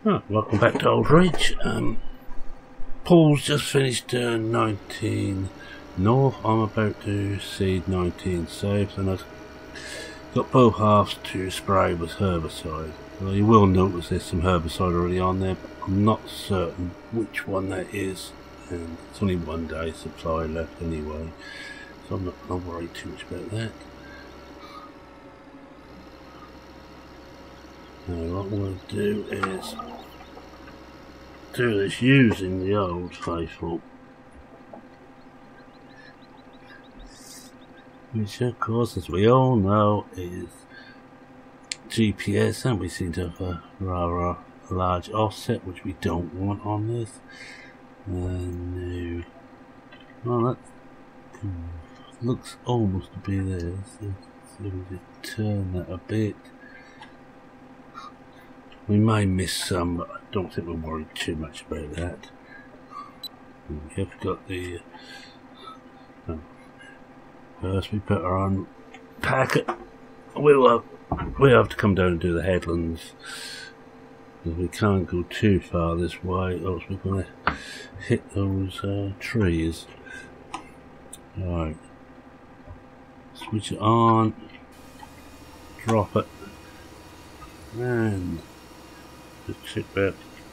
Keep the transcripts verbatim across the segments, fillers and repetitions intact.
Oh, welcome back to Old Ridge. Um, Paul's just finished uh, nineteen north. I'm about to seed nineteen south, and I've got both halves to spray with herbicide. Well, you will notice there's some herbicide already on there, but I'm not certain which one that is, and it's only one day supply left anyway, so I'm not going to worry too much about that. Now what I'm going to do is do this using the Old Faithful, which of course, as we all know, is G P S, and we seem to have a rather large offset, which we don't want on this. Uh, no. Well, that looks almost to be there, so, so we just turn that a bit. We may miss some, but I don't think we'll worry too much about that. We have got the uh, oh, first we put our on packet. We'll have, we'll have to come down and do the headlands, because we can't go too far this way, else we're going to hit those uh, trees. Right, switch it on, drop it, and just check that.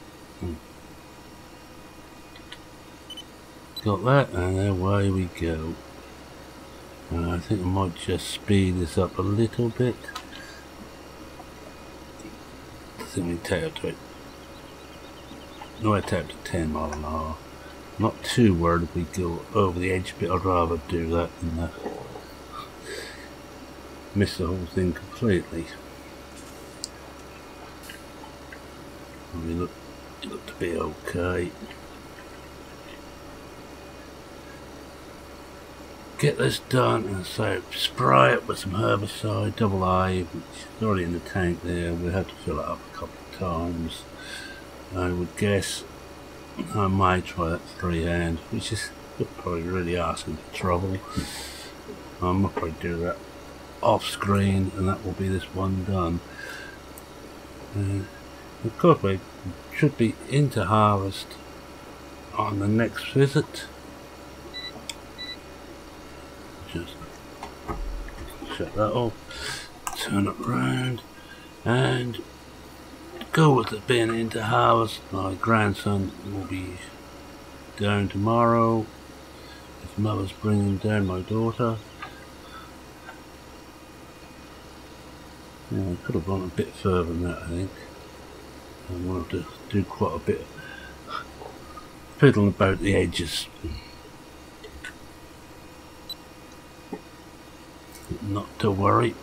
Got that, and away we go. Uh, I think I might just speed this up a little bit. I think we take up to it. No, I take up to ten mile an hour. I'm not too worried if we go over the edge, but I'd rather do that than that. Miss the whole thing completely. We look, look to be okay. Get this done, and so spray it with some herbicide, double A, which is already in the tank there. We'll have to fill it up a couple of times. I would guess I might try that freehand, which is probably really asking for trouble. I might probably do that off screen, and that will be this one done. Uh, Of course, we should be into harvest on the next visit. Just shut that off, turn it round, and go with it being into harvest. My grandson will be down tomorrow. His mother's bringing down my daughter. Yeah, I could have gone a bit further than that, I think. I wanted to do quite a bit of fiddling about the edges. Not to worry.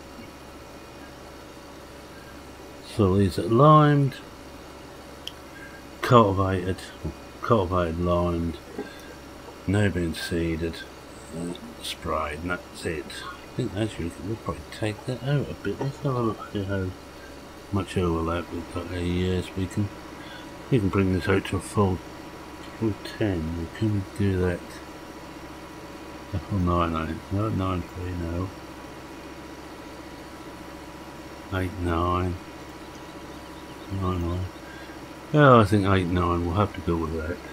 So these are limed, cultivated, cultivated, limed, now being seeded, uh, sprayed, and that's it. I think actually we'll probably take that out a bit. Let's have a look at how much overlap we've got there. Yes, we can we can bring this out to a full full ten. We can do that. A full nine nine. No nine three no. Eight nine. Nine nine. Oh, I think eight nine, we'll have to go with that.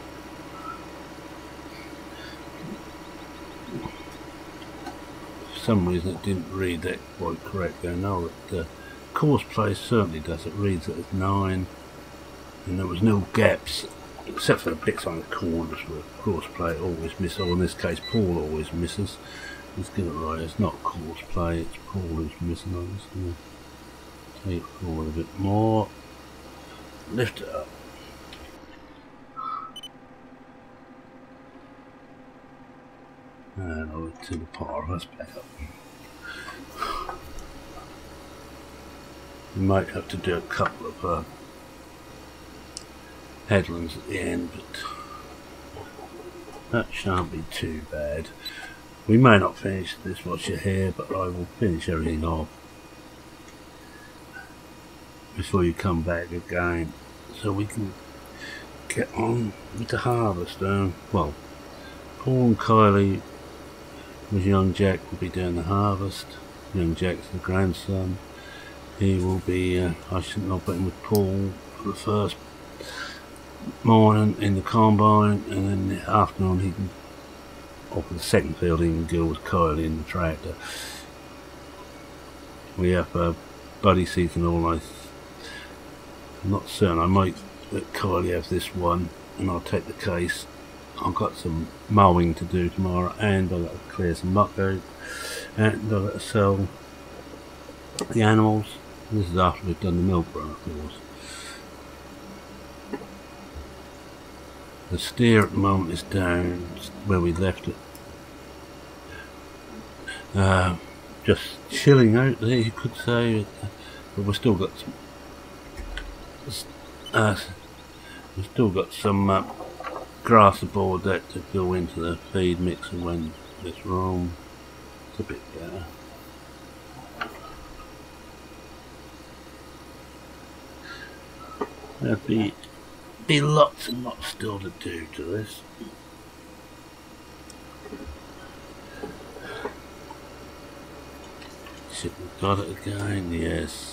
For some reason it didn't read that quite correctly. I know that uh, course play certainly does. It reads it as nine, and there was no gaps except for the bits on the corners where course play always misses, or in this case Paul always misses. Let's get it right, it's not course play, it's Paul who's missing. I'm just going to take it forward a bit more, lift it up. And over to the par, let's back up. We might have to do a couple of uh, headlands at the end, but that shan't be too bad. We may not finish this watch your hair, but I will finish everything off before you come back again, so we can get on with the harvest. Um, well, Paul and Kylie with young Jack will be doing the harvest. Young Jack's the grandson. He will be, uh, I shouldn't have put him with Paul for the first morning in the combine, and then in the afternoon he can, or for the second field, he can go with Kyle in the tractor. We have uh, buddy season all night. I'm not certain, I might let Kylie have this one and I'll take the case. I've got some mowing to do tomorrow, and I've got to clear some muck out, and I've got to sell the animals. This is after we've done the milk run, of course. The steer at the moment is down where we left it. Uh, just chilling out there, you could say, but we've still got some. Uh, we've still got some uh, grass aboard that to go into the feed mixer when it's wrong. It's a bit better. There'll be, be lots and lots still to do to this. Shit, we've got it again, yes.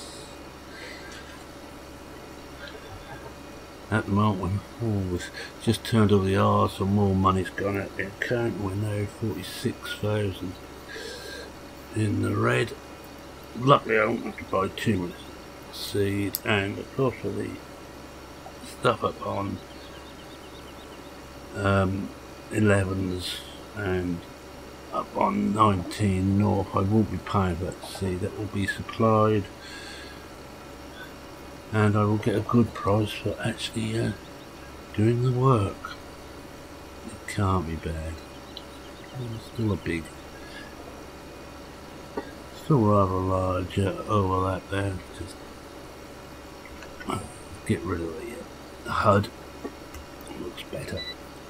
At the moment, oh, we've just turned over the R, so more money's gone out the account. We're now forty-six thousand in the red. Luckily, I don't have to buy too much seed, and of course, for the stuff up on um, elevens and up on nineteen North, I won't be paying for that seed. That will be supplied. And I will get a good price for actually uh, doing the work. It can't be bad. It's still a big, still rather large uh, overlap there. Just uh, get rid of the, uh, the H U D. It looks better.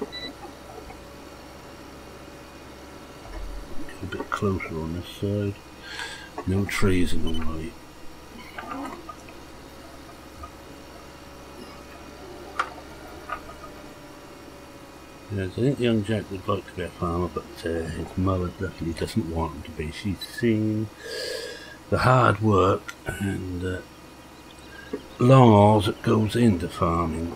Get a bit closer on this side. No trees in the way. Yes, I think the young Jack would like to be a farmer, but uh, his mother definitely doesn't want him to be. She's seen the hard work and uh, long hours that goes into farming.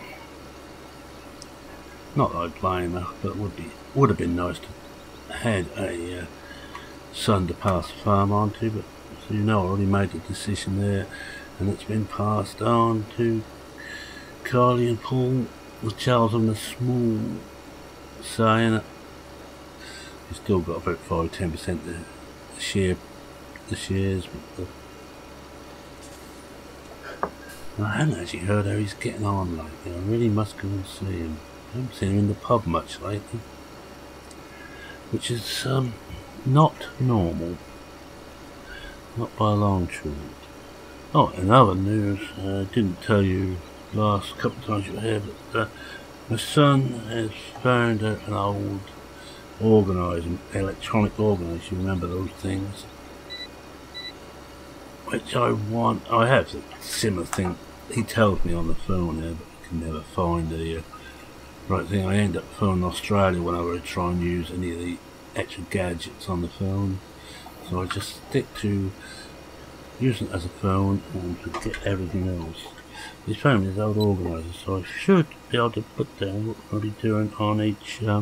Not that I blame her, but it would be would have been nice to had a uh, son to pass the farm on to. But so you know, I already made the decision there, and it's been passed on to Carly and Paul. The Charles on the small saying it. He's still got about five ten percent the share the shares, but the, I haven't actually heard how he's getting on lately. I really must go and see him. I haven't seen him in the pub much lately, which is um not normal. Not by a long shot. Oh, in other news, I uh, didn't tell you last couple of times you were here, but uh, my son has found out an old organiser, electronic organiser, you remember those things, which I want. I have a similar thing, he tells me on the phone there, but I can never find the uh, right thing. I end up phoning Australia whenever I try and use any of the extra gadgets on the phone, so I just stick to using it as a phone and forget everything else. He's found his old organiser, so I should be able to put down what we'll be doing on each um,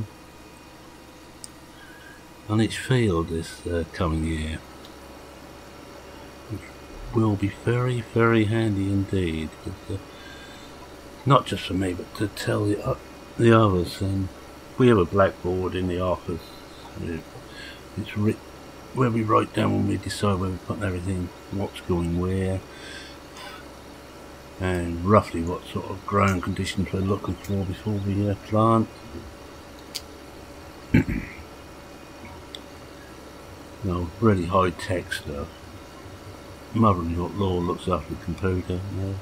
on each field this uh, coming year, which will be very, very handy indeed. But, uh, not just for me, but to tell the uh, the others. And we have a blackboard in the office. It's writ where we write down when we decide where we're putting everything, what's going where, and roughly what sort of ground conditions we're looking for before we uh, plant. You know, really high tech stuff. Mother-in-law looks after the computer. You know.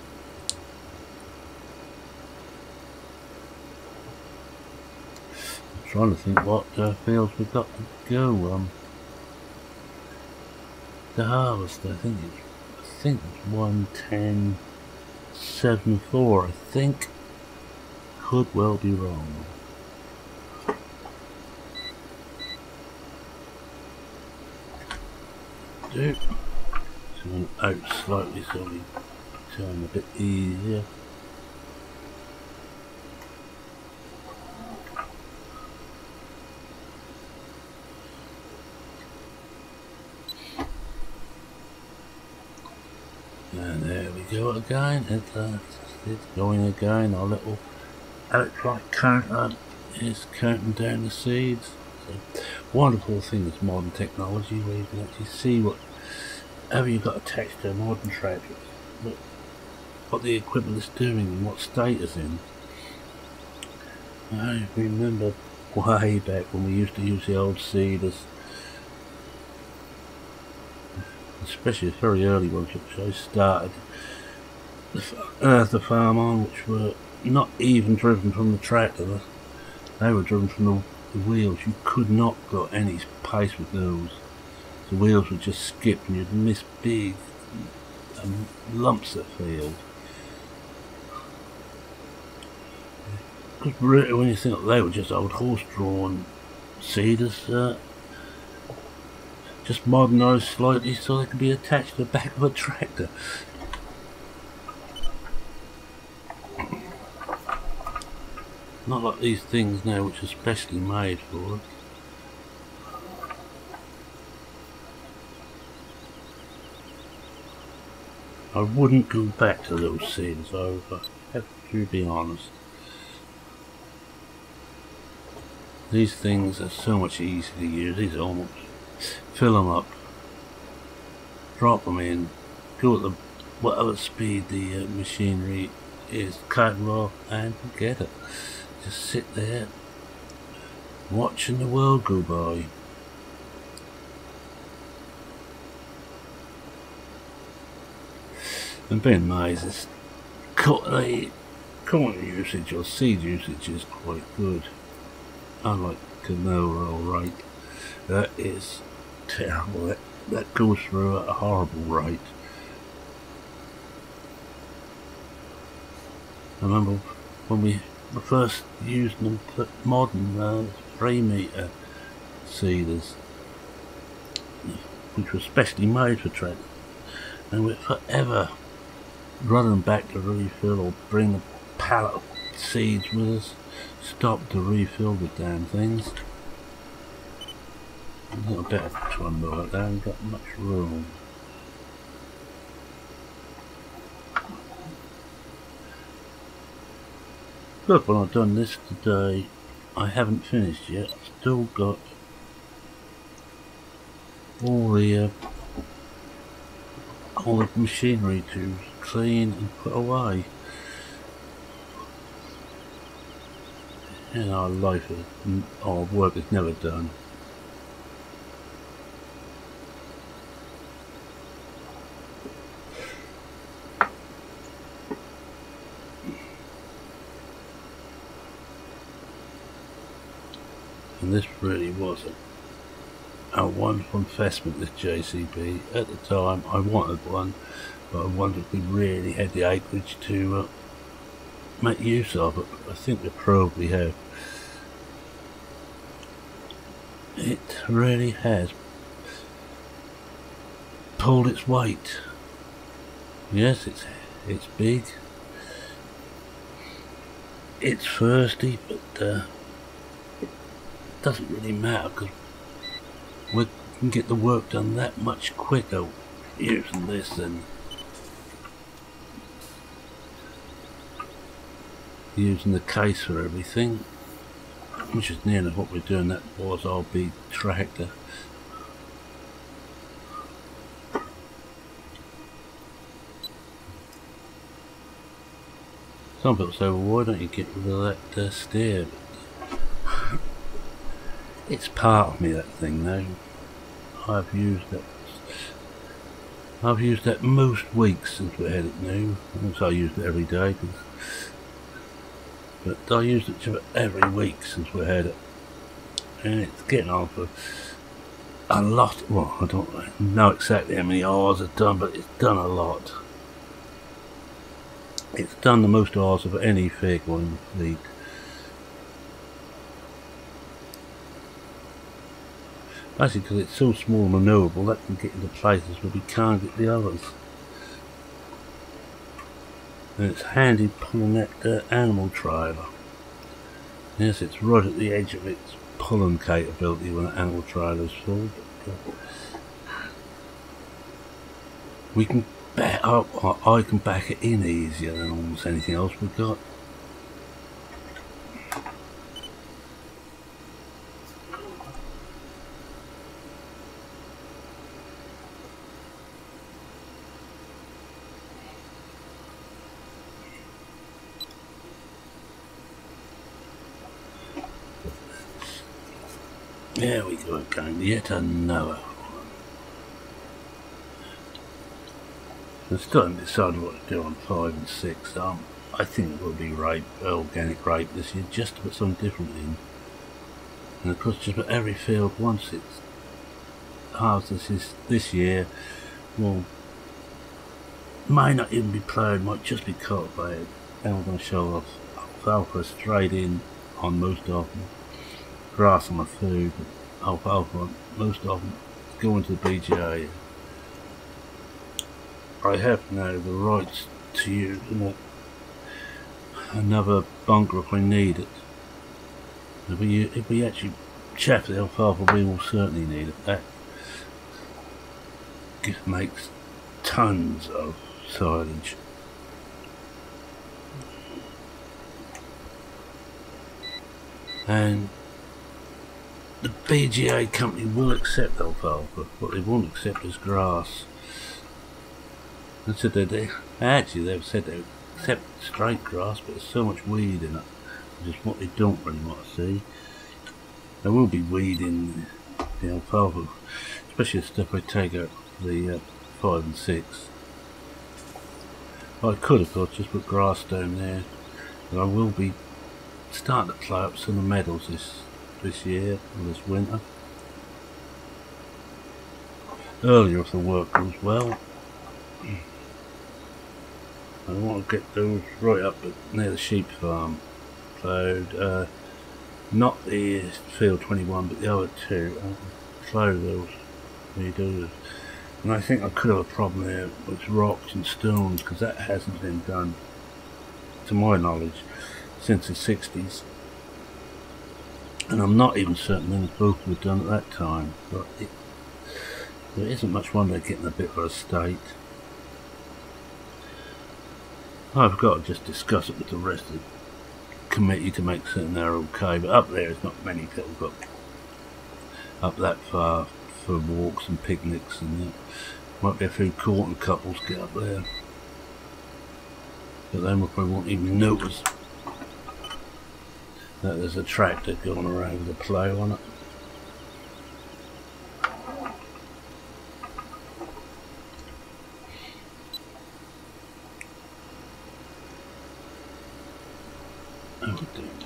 I'm trying to think what uh, fields we've got to go. Um, the harvest, I think it's, I think it's one ten. seven four, I think. Could well be wrong. Do. So I'm out slightly so we turn a bit easier. And there we go again. It's, uh, it's going again. Our little electronic counter is counting down the seeds. So, wonderful thing is modern technology, where you can actually see whatever you've got attached to a modern tractor, what, what the equipment is doing and what state it's in. I remember way back when we used to use the old seeders, especially the very early ones which I started the, uh, the farm on, which were not even driven from the tractor. They were driven from the, the wheels. You could not go any pace with those. The wheels would just skip and you'd miss big um, lumps of field. Because really, when you think that they were just old horse-drawn seeders, uh, just modernised slightly so they could be attached to the back of a tractor. Not like these things now, which are specially made for it. I wouldn't go back to those seeders, though, if I have to be honest. These things are so much easier to use. These are almost fill them up, drop them in, go at the whatever speed the uh, machinery is cutting off, and forget it. Just sit there watching the world go by. And being amazed, it's the corn usage or seed usage is quite good. Unlike canola or rape, that is terrible. That, that goes through at a horrible rate. I remember when we were first using them for modern uh, three metre seeders, which were specially made for tractors, and we'd forever run them back to refill or bring a pallet of seeds with us, stop to refill the damn things. A little bit of trundle like that, haven't got much room. Look, when I've done this today, I haven't finished yet. I've still got all the uh, all the machinery to clean and put away. In our life, our work is never done. And this really was a, a wonderful investment, this J C B. At the time, I wanted one, but I wondered if we really had the acreage to uh, make use of it. I think we probably have. It really has pulled its weight. Yes, it's it's big. It's thirsty, but uh, it doesn't really matter because we can get the work done that much quicker using this than using the case for everything, which is nearly what we're doing. That was our big tractor. Some people say, well, why don't you get rid of that uh, steer? But it's part of me, that thing now. I've used that. I've used that most weeks since we had it new. I used it every day, but I used it every week since we had it, and it's getting on for a lot. Well, I don't know exactly how many hours it's done, but it's done a lot. It's done the most hours of any vehicle in the fleet. Basically, because it's so small and maneuverable, that can get into places where we can't get the others. And it's handy pulling that uh, animal trailer. Yes, it's right at the edge of its pulling capability when an animal trailer's full. But, uh, we can back up, I can back it in easier than almost anything else we've got. There we go again, yet another one. I still haven't decided what to do on five and six. Um, I think it will be rape, organic rape this year, just to put something different in. And of course, just about every field, once it's harvested this, this year, will may not even be ploughed, might just be cultivated. And we're going to show off alfalfa straight in on most of them. Grass on my food, alfalfa, most of them go into the B G A. I have now the rights to use another bunker if I need it. If we, if we actually chaff the alfalfa, we will certainly need it. That makes tons of silage. And the B G A company will accept alfalfa, what they won't accept is grass. And so they, they actually they've said they accept straight grass, but there's so much weed in it, which is what they don't really want to see. There will be weed in the alfalfa, especially the stuff I take out of the uh, five and six. I could of course just put grass down there, but I will be starting to plough up some of the meadows this this year or this winter. Earlier if the work goes well. I want to get those right up near the sheep farm ploughed, uh, not the field twenty-one but the other two. I'll plough those when you do this. And I think I could have a problem there with rocks and stones, because that hasn't been done to my knowledge since the sixties. And I'm not even certain when both were done at that time, but it, there isn't much wonder getting a bit of a state. I've got to just discuss it with the rest of the committee to make certain they're okay, but up there there's not many people got up that far for walks and picnics, and that. Might be a few courting couples get up there, but they probably won't even notice that there's a tractor going around with a plough on it. Oh,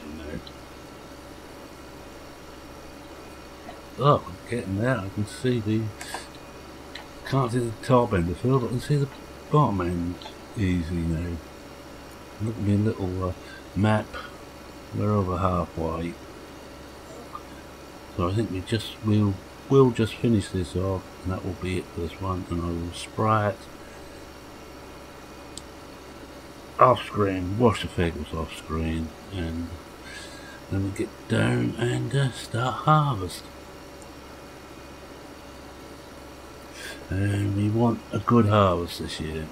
oh, I'm getting there. I can see the can't see the top end of the field, I can see the bottom end easy now. Look at my little uh, map. We're over halfway, so I think we just we'll we'll just finish this off, and that will be it for this one. And I will spray it off screen, wash the figures off screen, and then we get down and uh, start harvest. And we want a good harvest this year.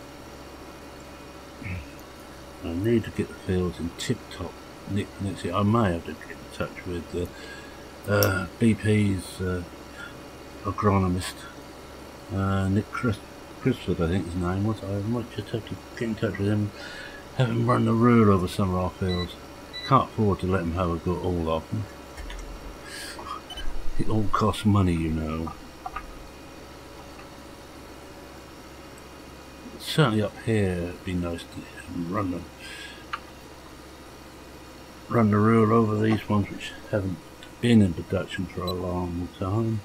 I need to get the fields in tip-top nick next year. I may have to get in touch with uh, uh, B P's uh, agronomist, uh, Nick Chris Chrisford, I think his name was. I might just have to get in touch with him, have him run the rule over some of our fields. Can't afford to let him have a go all of them. It all costs money, you know. Certainly up here it'd be nice to run the run the rule over these ones which haven't been in production for a long time.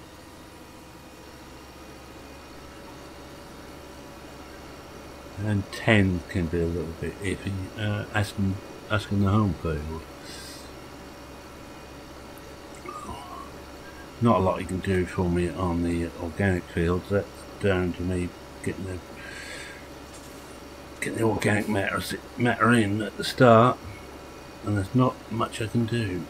And ten can be a little bit iffy, uh, asking asking the home field. Not a lot you can do for me on the organic fields. That's down to me getting the get the organic matter, matter in at the start, and there's not much I can do.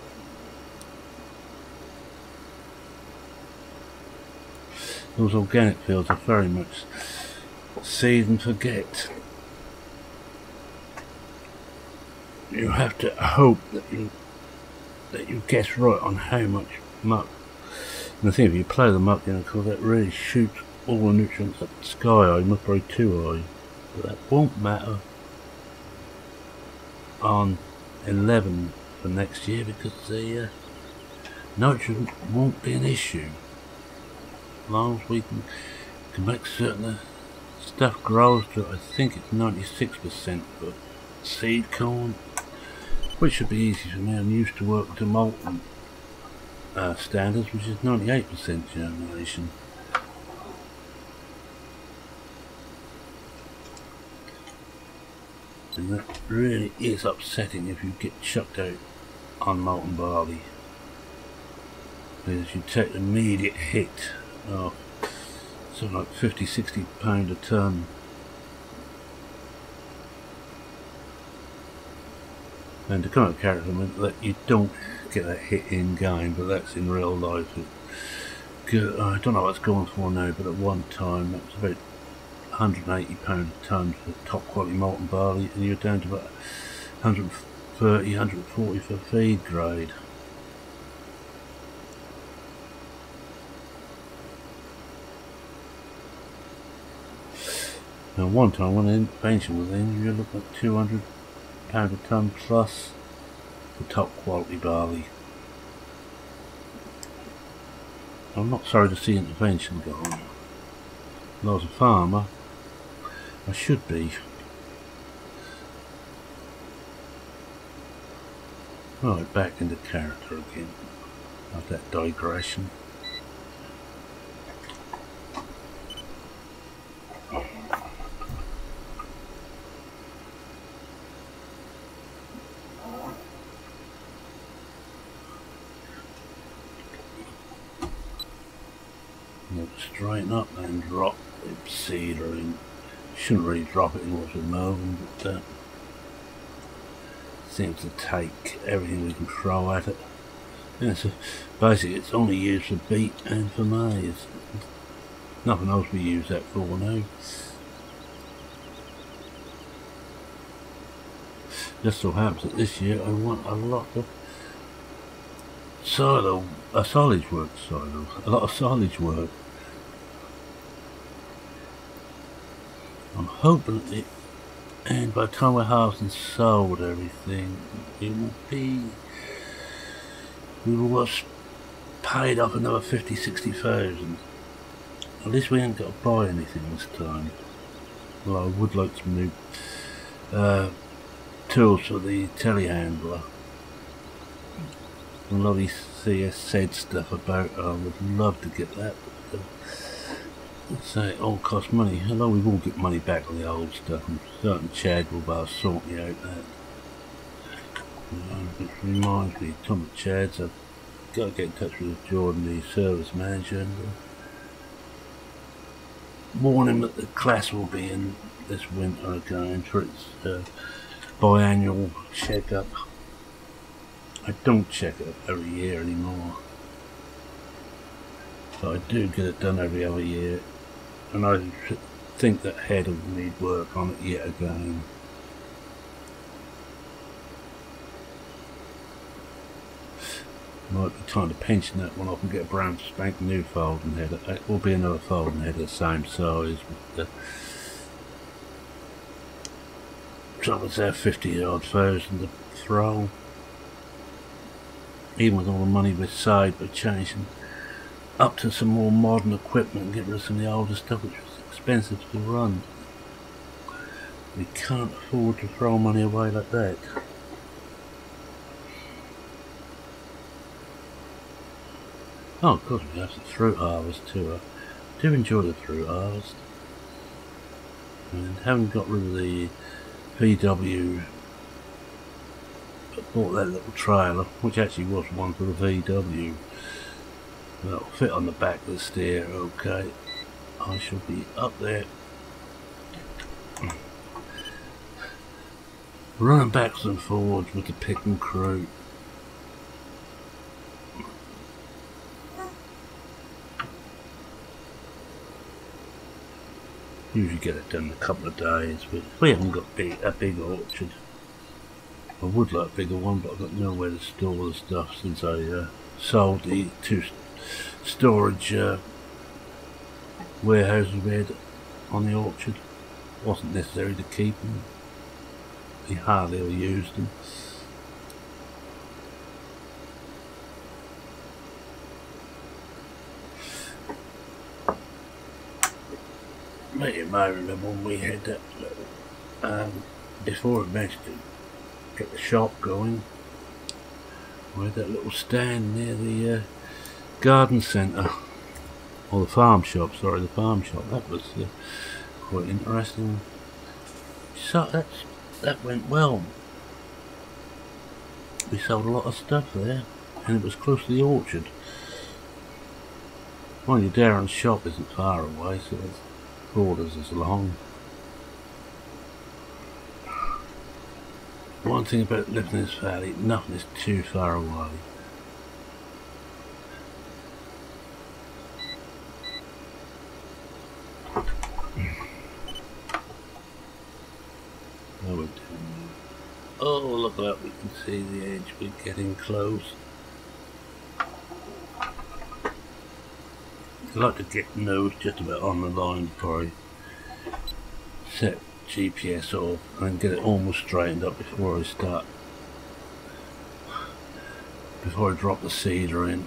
Those organic fields are very much seed and forget. You have to hope that you that you guess right on how much muck. And the thing, if you plough the muck in, of course, that really shoots all the nutrients up the sky high, not very too high. But that won't matter on eleven for next year, because the uh, nitrogen won't be an issue. As long as we can, can make certain the stuff grows to, I think it's ninety-six percent for seed corn, which should be easy for me. I'm used to working to molten uh, standards, which is ninety-eight percent germination. And that really is upsetting if you get chucked out on molten barley, because you take an immediate hit. Oh, something like fifty, sixty pound a ton. And the kind of character that you don't get that hit in game, but that's in real life. It, I don't know what it's going for now, but at one time that was about one hundred and eighty pound a ton for top quality molten barley, and you're down to about one hundred and thirty, one hundred and forty for feed grade. Now, one time when the intervention was in, you're looking at two hundred pound a ton plus for top quality barley. I'm not sorry to see intervention go on. When I was a farmer, I should be. Right, back into character again, after that digression. Straighten up and drop the seeder in. Shouldn't really drop it in what's with Melbourne, but uh, seems to take everything we can throw at it. Yeah, so basically it's only used for beet and for maize. Nothing else we use that for now. Just so happens that this year I want a lot of silo, uh, silage work, silo, a lot of silage work. I'm hoping that it, and by the time we're harvesting and sold everything, it will be, we will have paid off another fifty, sixty thousand. At least we ain't got to buy anything this time. Well, I would like some new uh, tools for the telehandler. A lot of these C S said stuff about, I would love to get that. But, uh, so it all costs money. Although we will get money back on the old stuff, and certain Chad will be able to sort me out that. Uh, it reminds me, Tom at Chad's, I've got to get in touch with Jordan, the service manager, and uh, warn him that the class will be in this winter again for its uh, biannual check-up. I don't check it every year anymore, but I do get it done every other year. And I think that head will need work on it yet again. Might be time to pension that one off and get a brand spanking new folding head. It will be another folding head of the same size. With the trouble there, fifty odd thousand to throw. Even with all the money we've saved by changing up to some more modern equipment and get rid of some of the older stuff which was expensive to run. We can't afford to throw money away like that. Oh, of course we have the fruit harvest too. I do enjoy the fruit harvest. And having got rid of the V W, I bought that little trailer, which actually was one for the V W. That'll fit on the back of the steer. Okay, I shall be up there running backwards and forwards with the picking crew. Usually get it done in a couple of days, but we haven't got big, a big orchard. I would like a bigger one, but I've got nowhere to store the stuff since I uh, sold the two storage uh, warehouses we had on the orchard. It wasn't necessary to keep them. We hardly ever used them. You may remember when we had that, um, before we managed to get the shop going, we had that little stand near the uh, garden centre, or the farm shop, sorry, the farm shop. That was uh, quite interesting. So that's, that went well. We sold a lot of stuff there, and it was close to the orchard. Mind you, Darren's shop isn't far away, so it's borders as long. One thing about living in this valley, nothing is too far away. Oh, oh, look at that, we can see the edge, we're getting close. I like to get nose just about on the line before I set G P S off and get it almost straightened up before I start, before I drop the seeder in.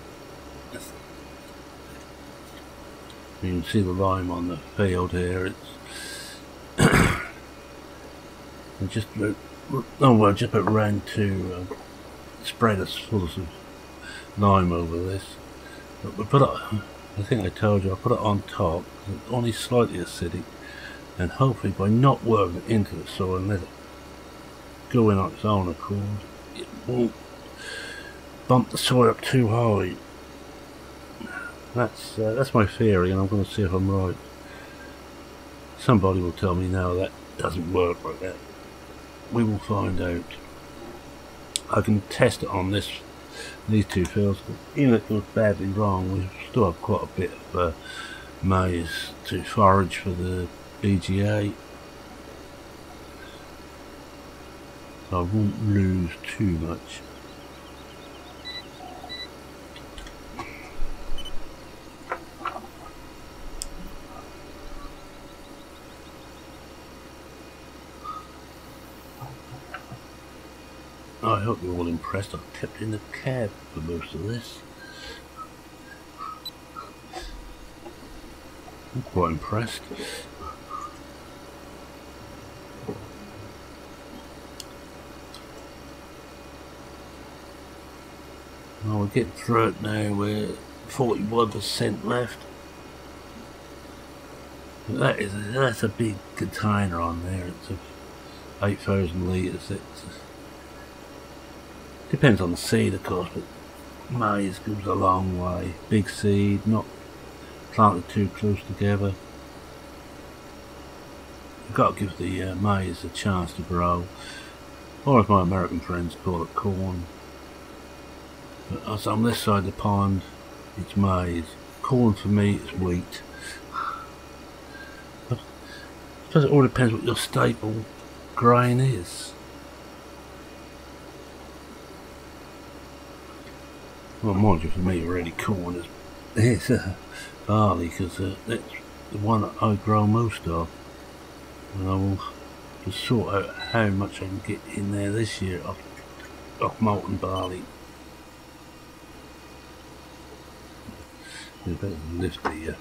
You can see the lime on the field here. It's I just about, oh well, just about ran to uh, spread us full of lime over this. But we put it, I think I told you, I put it on top, it's only slightly acidic, and hopefully by not working it into the soil and let it go in on its own accord, it won't bump the soil up too high. That's uh, that's my theory, and I'm going to see if I'm right. Somebody will tell me now that doesn't work like that. We will find out. I can test it on this these two fields. Even if it goes badly wrong, we still have quite a bit of uh, maize to forage for the B G A, so I won't lose too much. I hope you're all impressed. I've kept in the cab for most of this. I'm quite impressed. Well, we're getting through it now. We're forty-one percent left. That is a, that's a big container on there. It's a eight thousand litres. It's depends on the seed, of course, but maize goes a long way. Big seed, not planted too close together. You've got to give the uh, maize a chance to grow, or as my American friends call it, corn. But as on this side of the pond, it's maize. Corn for me is wheat. But I suppose it all depends what your staple grain is. Well, mind you, for me, really corn is, is uh, barley, because uh, that's the one that I grow most of. And I will just sort out how much I can get in there this year off, off malting barley. We better lift the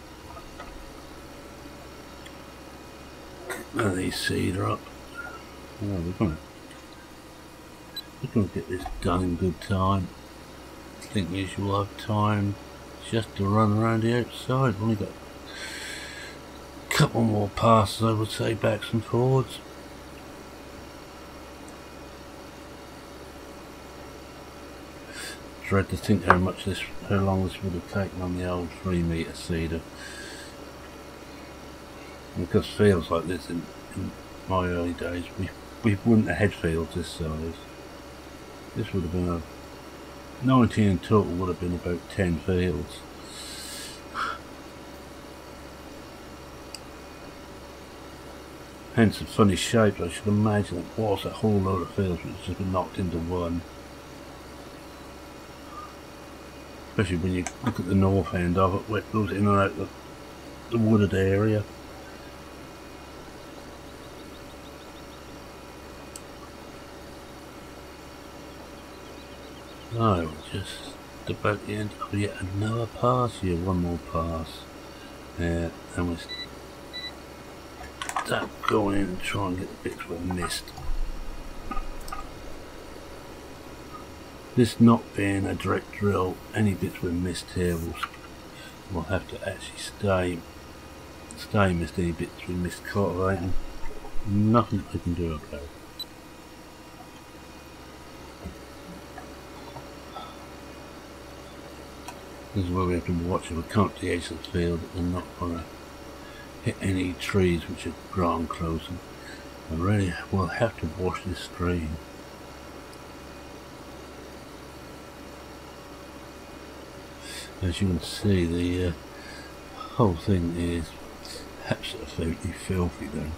uh, uh, these seeder up. Oh, we're gonna we're gonna get this done in good time. I think we shall have time just to run around the outside. We've only got a couple more passes, I would say, backs and forwards. Dread to think how much this, how long this would have taken on the old three metre seeder. Because fields like this in, in my early days, we we wouldn't have had fields this size. This would have been a nineteen in total, would have been about ten fields. Hence the funny shape. I should imagine it was a whole load of fields which just been knocked into one. Especially when you look at the north end of it, where it goes in and out the, the wooded area. Oh, we're just about the end of yet another pass here. One more pass. Yeah, and we start going in and try and get the bits we missed. This not being a direct drill, any bits we missed here will we'll have to actually stay stay missed any bits we missed cultivating. Nothing we can do about it. This is where we have to watch if we come up to the edge of the field that we're not going to hit any trees which are grown close. And really we'll have to wash this screen. As you can see, the uh, whole thing is absolutely filthy though.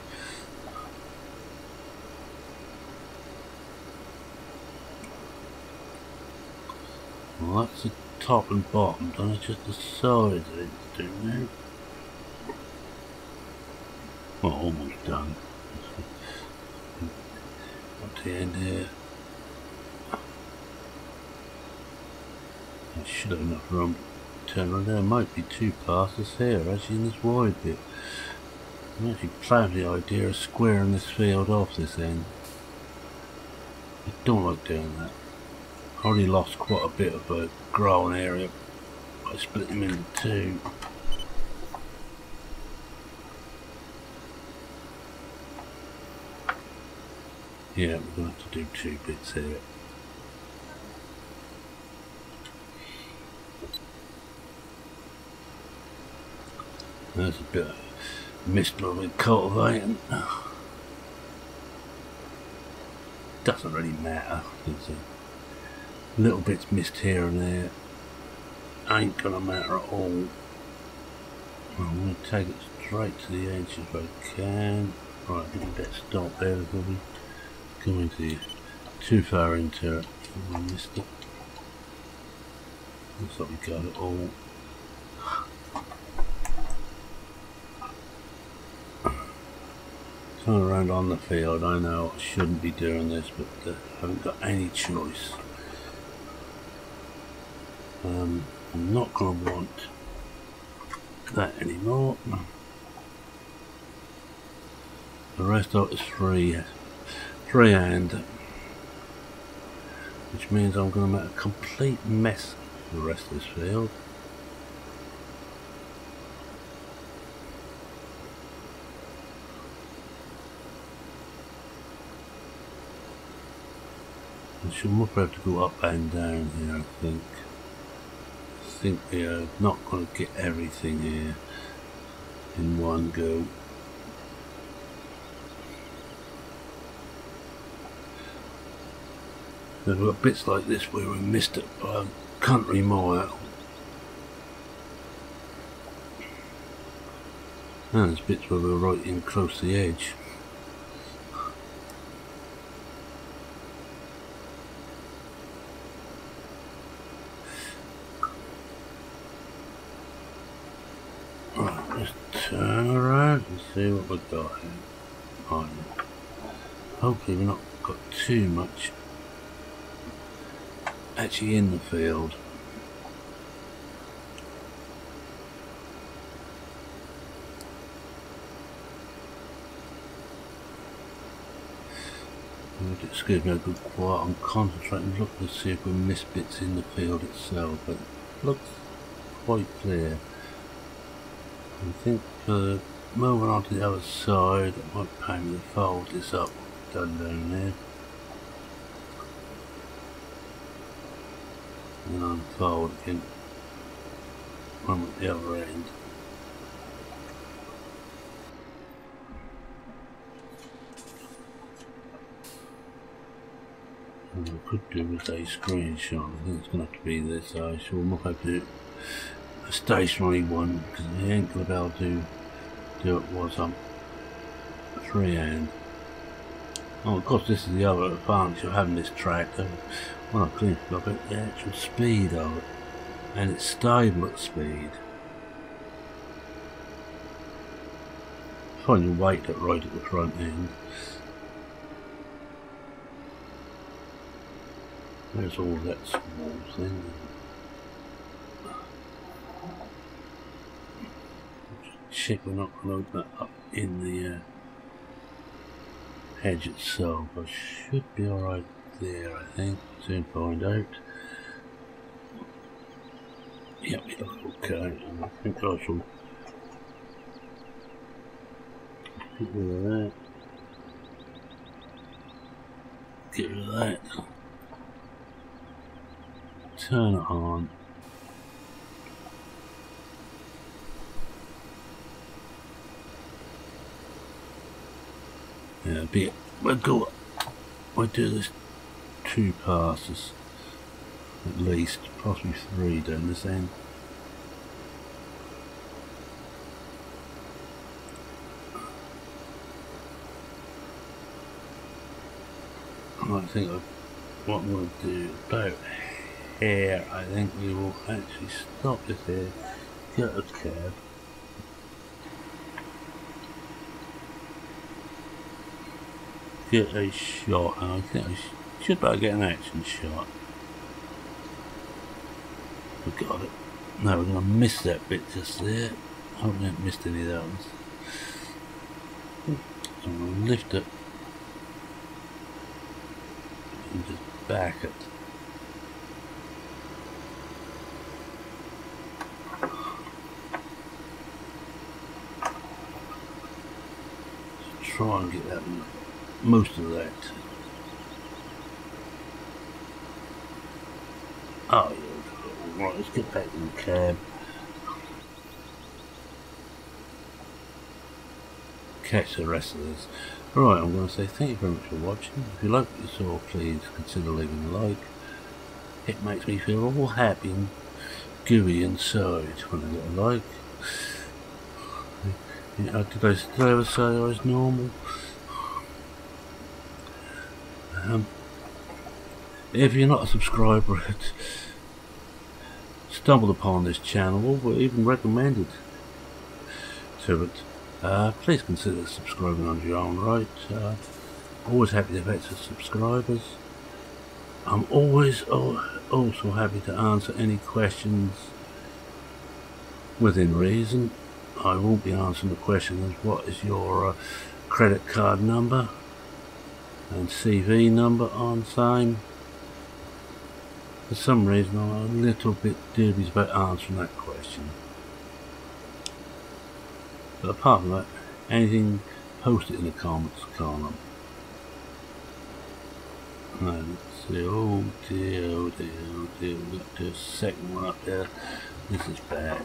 Well, that's the top and bottom done, it's just the sides that it's doing now. Well, almost done. Up to the end here. I should have enough room to turn around. There might be two passes here, actually, in this wide bit. I'm actually planning the idea of squaring this field off this end. I don't like doing that. I already lost quite a bit of a growing area by splitting them into two. Yeah, we're going to have to do two bits here. There's a bit of missed where we're cultivating. Doesn't really matter. There's a little bits missed here and there. Ain't gonna matter at all. I'm gonna take it straight to the edge if I can. Right, I think let's stop there before we go into too far into it. I missed it. Looks like we got it all. Turn around on the field. I know I shouldn't be doing this, but uh, I haven't got any choice. Um, I'm not going to want that anymore. The rest of it is free, freehand, which means I'm going to make a complete mess of the rest of this field. I should more have to go up and down here, I think. I think we are not going to get everything here in one go. We've got bits like this where we missed it by a country mile. And there's bits where we're right in close to the edge. Turn around and see what we've got here. Right. Hopefully we've not got too much actually in the field. Excuse me, I'll go quiet. I'm concentrating, looking to see if we miss bits in the field itself, but it looks quite clear. I think uh, moving on to the other side, it might pay me to fold this up, done down there, and unfold again, one at the other end. What I could do with a screenshot. I think it's going to have to be this. I sure will have to do a stationary one because I ain't going to be able to do it was I'm freehand. Oh, of course, this is the other advantage of having this tractor. When I clean up it, the actual speed of it, and it's stable at speed. Find your weight at right at the front end. There's all that small thing. Check we're not going to open that up in the uh, hedge itself. I should be alright there, I think. Soon find out. Yep, it looks okay. And I think I shall get rid of that. Get rid of that. Turn it on. Yeah, be it. We'll go. We'll do this two passes, at least, possibly three down this end. I think I, what I'm going to do about here, I think we will actually stop this here, get a cab. Get a shot, and I think I sh should better get an action shot. We got it. No, we're going to miss that bit just there. I hope we haven't missed any of those. So I'm going to lift it and just back it. Try and get that most of that. Oh yeah, right, let's get back in the cab. Catch the rest of this. Right, I'm going to say thank you very much for watching. If you like what you saw, please consider leaving a like. It makes me feel all happy and gooey inside when I get a like. Yeah, did I, did I ever say I was normal? Um, if you're not a subscriber, stumbled upon this channel or even recommended to it, uh, please consider subscribing on your own right. Uh, always happy to have extra subscribers. I'm always oh, also happy to answer any questions within reason. I won't be answering the question as what is your uh, credit card number and C V number on same. For some reason I'm a little bit dubious about answering that question. But apart from that, anything, post it in the comments column. Now, let's see, oh dear, oh dear, oh dear, we've got to do a second one up there. This is bad.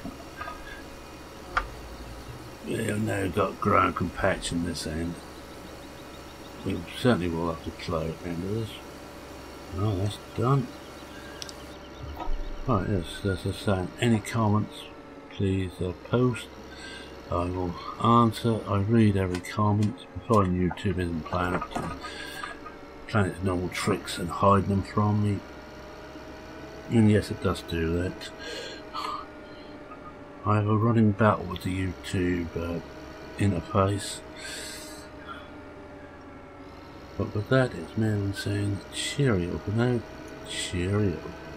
We've now got ground compaction this end. We certainly will have to plow at the end of this. Oh, that's done. Right, yes, as I say, any comments, please uh, post. I will answer. I read every comment. Before YouTube isn't playing up to playing its normal tricks and hiding them from me. And yes, it does do that. I have a running battle with the YouTube uh, interface. But with that, it's me saying cheerio for now. Cheerio.